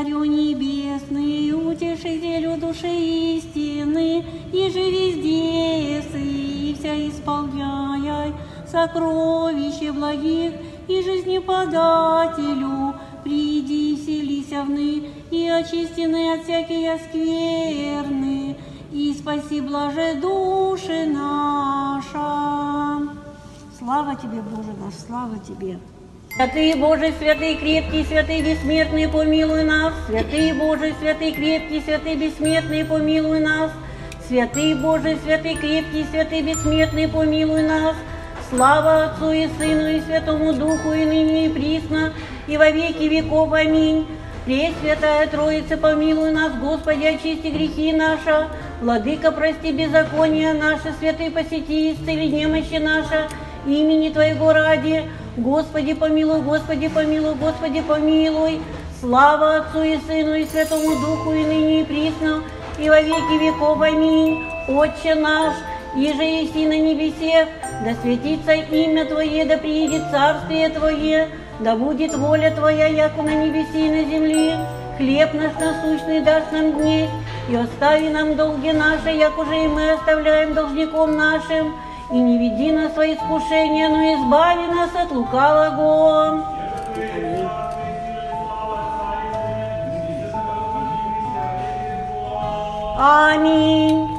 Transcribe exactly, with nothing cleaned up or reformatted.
Царю небесный, утешителю души истины, и же везде и вся исполняй сокровище благих, и жизнеподателю, приди, вселися вны, и очистены от всякие скверны, и спаси, блаже, души наша. Слава Тебе, Боже наш, слава Тебе! Святый Боже, святый крепкий, святый бессмертный, помилуй нас. Святый Боже, святый крепкий, святый бессмертный, помилуй нас. Святый Боже, святый крепкий, святый бессмертный, помилуй нас. Слава Отцу и Сыну и Святому Духу, и ныне и присно, и во веки веков. Аминь. Пресвятая Троица, помилуй нас, Господи, очисти грехи наши. Владыка, прости беззакония наши, святый посети, исцели немощи наши, имени Твоего ради. Господи, помилуй, Господи, помилуй, Господи, помилуй. Слава Отцу и Сыну и Святому Духу, и ныне и присно, и во веки веков. Аминь. Отче наш, иже еси на небесе, да светится имя Твое, да приидет царствие Твое, да будет воля Твоя, яко на небеси и на земле. Хлеб наш насущный дашь нам днесь, и остави нам долги наши, як уже и мы оставляем должником нашим. И не веди нас во искушение, но избави нас от лукавого. Аминь.